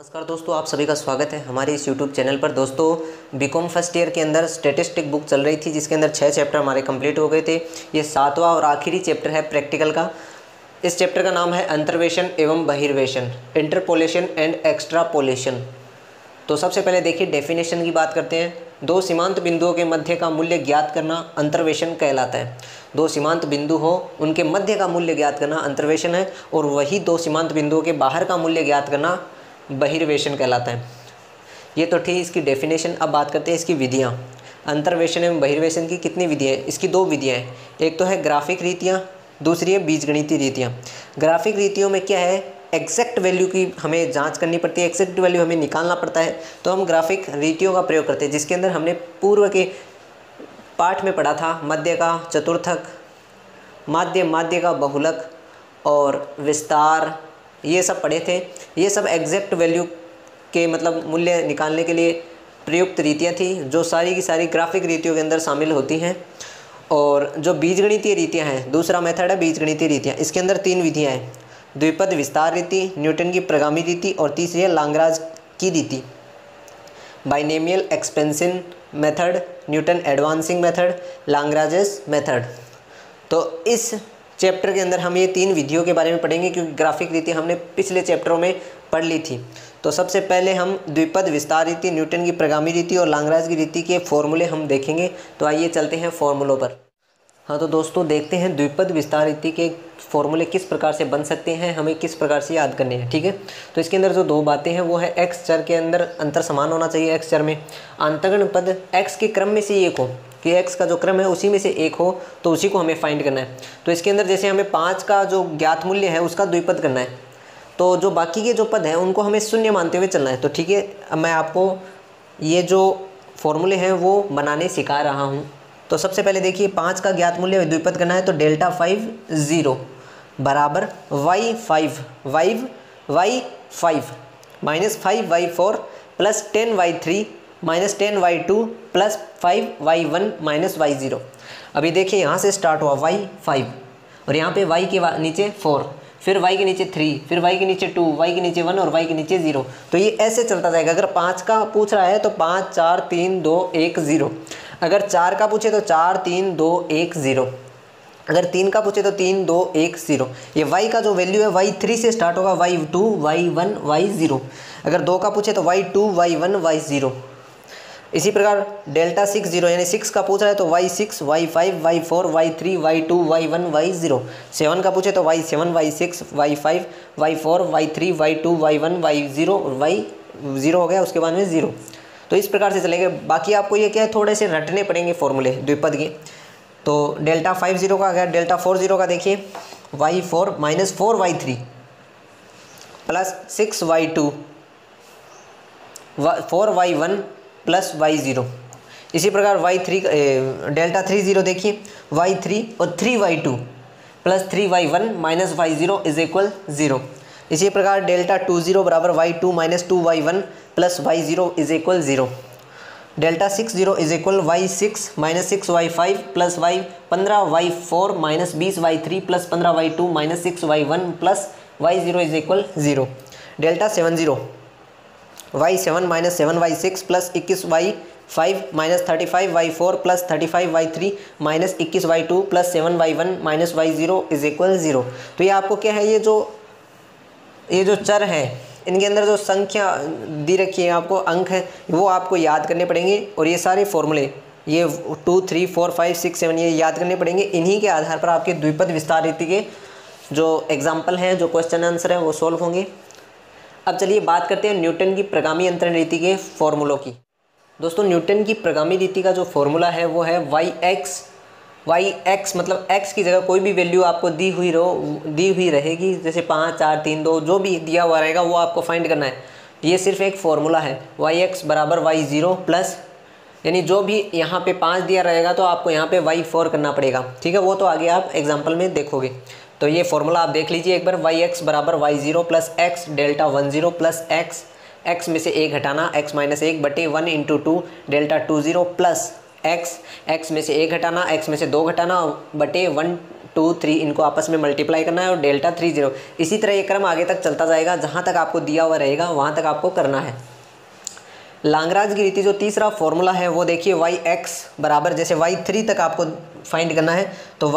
नमस्कार दोस्तों, आप सभी का स्वागत है हमारे इस YouTube चैनल पर। दोस्तों बीकॉम फर्स्ट ईयर के अंदर स्टैटिस्टिक बुक चल रही थी जिसके अंदर 6 चैप्टर हमारे कंप्लीट हो गए थे। ये 7वां और आखिरी चैप्टर है प्रैक्टिकल का। इस चैप्टर का नाम है अंतर्वेशन एवं बहिर्वेशन, इंटरपोलेशन एंड एक्स्ट्रापोलेशन। तो सबसे पहले देखिए डेफिनेशन की बात करते हैं। दो सीमांत बिंदुओं के मध्य का मूल्य ज्ञात करना अंतर्वेशन कहलाता है। दो सीमांत बिंदु हो उनके मध्य का मूल्य ज्ञात करना अंतर्वेशन है, और वही दो सीमांत बिंदुओं के बाहर का मूल्य ज्ञात करना बहिर्वेशन कहलाता है। ये तो ठीक इसकी डेफिनेशन। अब बात करते हैं इसकी विधियाँ। अंतर्वेशन एवं बहिर्वेशन की कितनी विधियाँ हैं? इसकी 2 विधियाँ हैं। एक तो है ग्राफिक रीतियाँ, दूसरी है बीजगणितीय रीतियाँ। ग्राफिक रीतियों में क्या है, एग्जैक्ट वैल्यू की हमें जांच करनी पड़ती है, एग्जैक्ट वैल्यू हमें निकालना पड़ता है, तो हम ग्राफिक रीतियों का प्रयोग करते हैं, जिसके अंदर हमने पूर्व के पाठ में पढ़ा था मध्य का चतुर्थक, माध्य का बहुलक और विस्तार, ये सब पढ़े थे। ये सब एग्जैक्ट वैल्यू के मतलब मूल्य निकालने के लिए प्रयुक्त रीतियाँ थी, जो सारी की सारी ग्राफिक रीतियों के अंदर शामिल होती हैं। और जो बीजगणितीय रीतियाँ हैं, दूसरा मेथड है बीजगणितीय रीतियाँ। इसके अंदर 3 विधियाँ हैं, द्विपद विस्तार रीति, न्यूटन की प्रगामी रीति और तीसरी है लाग्रांज की रीति। Binomial expansion method, Newton advancing method, Lagrange's method. तो इस चैप्टर के अंदर हम ये 3 विधियों के बारे में पढ़ेंगे, क्योंकि ग्राफिक रीति हमने पिछले चैप्टरों में पढ़ ली थी। तो सबसे पहले हम द्विपद विस्तार रीति, न्यूटन की प्रगामी रीति और लाग्रांज की रीति के फॉर्मूले हम देखेंगे। तो आइए चलते हैं फॉर्मूलों पर। हाँ तो दोस्तों देखते हैं द्विपद विस्तार रीति के फॉर्मूले किस प्रकार से बन सकते हैं, हमें किस प्रकार से याद करने हैं। ठीक है, तो इसके अंदर जो 2 बातें हैं वो है एक्स चर के अंदर अंतर समान होना चाहिए। एक्स चर में अंतर्गण पद एक्स के क्रम में से एक हो, कि एक्स का जो क्रम है उसी में से एक हो, तो उसी को हमें फाइंड करना है। तो इसके अंदर जैसे हमें 5 का जो ज्ञात मूल्य है उसका द्विपद करना है, तो जो बाकी के जो पद हैं उनको हमें शून्य मानते हुए चलना है। तो ठीक है, अब मैं आपको ये जो फॉर्मूले हैं वो बनाने सिखा रहा हूँ। तो सबसे पहले देखिए 5 का ज्ञात मूल्य द्विपद करना है, तो डेल्टा 5 0 बराबर y5 minus 5y4 plus 10y3 minus 10y2 plus 5y1 minus y0। अभी देखिए यहाँ से स्टार्ट हुआ y5 और यहाँ पे y के नीचे 4, फिर y के नीचे 3, फिर y के नीचे 2, y के नीचे 1 और y के नीचे 0। तो ये ऐसे चलता जाएगा। अगर 5 का पूछ रहा है तो 5 4 3 2 1 0, अगर 4 का पूछे तो 4 3 2 1 0, अगर 3 का पूछे तो 3 2 1 0। ये y का जो वैल्यू है y3 से स्टार्ट होगा, y2 y1 y0। अगर 2 का पूछे तो y2 y1 y0। इसी प्रकार डेल्टा 6 0 यानी 6 का पूछ रहा है तो y6 y5 y4 y3 y2 y1 y0। 7 का पूछे तो y7 y6 y5 y4 y3 y2 y1 y0 और y0 हो गया, उसके बाद में 0। तो इस प्रकार से चलेंगे। बाकी आपको ये क्या है, थोड़े से रटने पड़ेंगे फॉर्मूले द्विपद के। तो डेल्टा 5 0 का अगर डेल्टा 4 0 का देखिए y4 minus 4y3 plus 6y2 4y1 plus y0। इसी प्रकार y3 डेल्टा 3 0 देखिए y3 और 3y2 plus 3y1 minus y0 is equal 0। इसी प्रकार डेल्टा 2 0 बराबर y2 minus 2y1 plus y0 is equal 0। Delta 6 0 is equal y6 minus 6y5 plus 15y4 minus 20y3 plus 15y2 minus 6y1 plus y0 is equal 0। Delta 7 0 y7 minus 7y6 plus 21y5 minus 35y4 plus 35y3 minus 21y2 plus 7y1 minus y0 is equal 0। तो ये आपको क्या है, ये जो चर है इनके अंदर जो संख्या दी रखी है, आपको अंक है, वो आपको याद करने पड़ेंगे। और ये सारे फॉर्मूले ये 2 3 4 5 6 7 ये याद करने पड़ेंगे। इन्हीं के आधार पर आपके द्विपद विस्तार रीति के जो एग्जाम्पल हैं, जो क्वेश्चन आंसर हैं वो सॉल्व होंगे। अब चलिए बात करते हैं न्यूटन की प्रगामी अंतरण रीति के फॉर्मूलों की। दोस्तों न्यूटन की प्रगामी रीति का जो फॉर्मूला है वो है yx मतलब x की जगह कोई भी वैल्यू आपको दी हुई रहेगी, जैसे 5 4 3 2 जो भी दिया हुआ रहेगा वो आपको फाइंड करना है। ये सिर्फ एक फॉर्मूला है। yx बराबर y0 प्लस, यानी जो भी यहाँ पे 5 दिया रहेगा तो आपको यहाँ पे y4 करना पड़ेगा। ठीक है, वो तो आगे आप एग्जाम्पल में देखोगे। तो ये फॉर्मूला आप देख लीजिए एक बार, yx बराबर y0 plus x delta 10 plus x में से 1 हटाना x माइनस 1 बटे 1 इंटू 2 डेल्टा 20 प्लस x में से 1 घटाना x में से 2 घटाना बटे 1 2 3 इनको आपस में मल्टीप्लाई करना है और डेल्टा 3 0। इसी तरह ये क्रम आगे तक चलता जाएगा, जहाँ तक आपको दिया हुआ रहेगा वहाँ तक आपको करना है। लाग्रांज की रीति जो तीसरा फॉर्मूला है वो देखिए y(x) बराबर, जैसे y3 तक आपको फाइंड करना है तो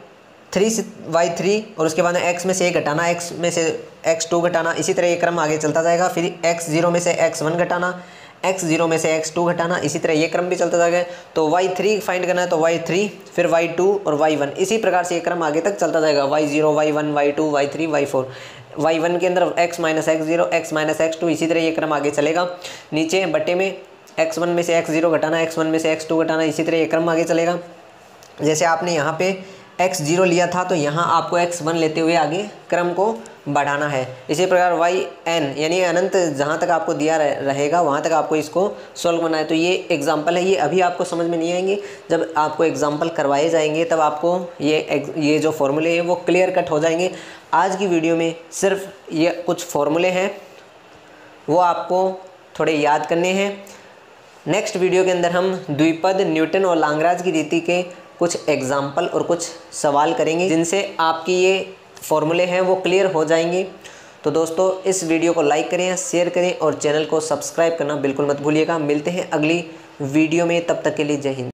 y3 और उसके बाद में x में से 1 घटाना, x में से x2 घटाना, इसी तरह ये क्रम आगे चलता जाएगा। फिर x0 में से x1 घटाना, x0 में से x2 घटाना, इसी तरह ये क्रम भी चलता जाएगा। तो y3 फाइंड करना है तो y3, फिर y2 और y1, इसी प्रकार से ये क्रम आगे तक चलता जाएगा। y0 y1 y2 y3 y4, y1 के अंदर x minus x0 x minus x2, इसी तरह ये क्रम आगे चलेगा। नीचे बट्टे में x1 में से x0 घटाना, x1 में से x2 घटाना, इसी तरह ये क्रम आगे चलेगा। जैसे आपने यहाँ पे x0 लिया था तो यहाँ आपको x1 लेते हुए आगे क्रम को बढ़ाना है। इसी प्रकार yn यानी अनंत जहाँ तक आपको दिया रहेगा वहाँ तक आपको इसको सॉल्व करना है। तो ये एग्जाम्पल है, ये अभी आपको समझ में नहीं आएंगे, जब आपको एग्जाम्पल करवाए जाएंगे तब आपको ये जो फॉर्मूले हैं वो क्लियर कट हो जाएंगे। आज की वीडियो में सिर्फ ये कुछ फॉर्मूले हैं वो आपको थोड़े याद करने हैं। नेक्स्ट वीडियो के अंदर हम द्विपद, न्यूटन और लाग्रांज की रीति के कुछ एग्जाम्पल और कुछ सवाल करेंगे जिनसे आपकी ये फॉर्मूले हैं वो क्लियर हो जाएंगे। तो दोस्तों इस वीडियो को लाइक करें, शेयर करें और चैनल को सब्सक्राइब करना बिल्कुल मत भूलिएगा। मिलते हैं अगली वीडियो में, तब तक के लिए जय हिंद।